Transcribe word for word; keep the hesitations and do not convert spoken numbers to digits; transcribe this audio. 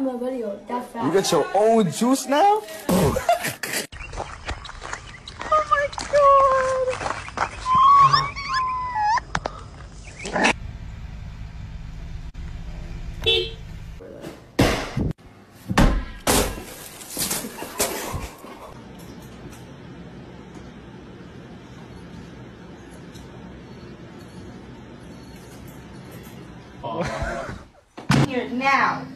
I'm a video that fast. You got your own juice now? Here now.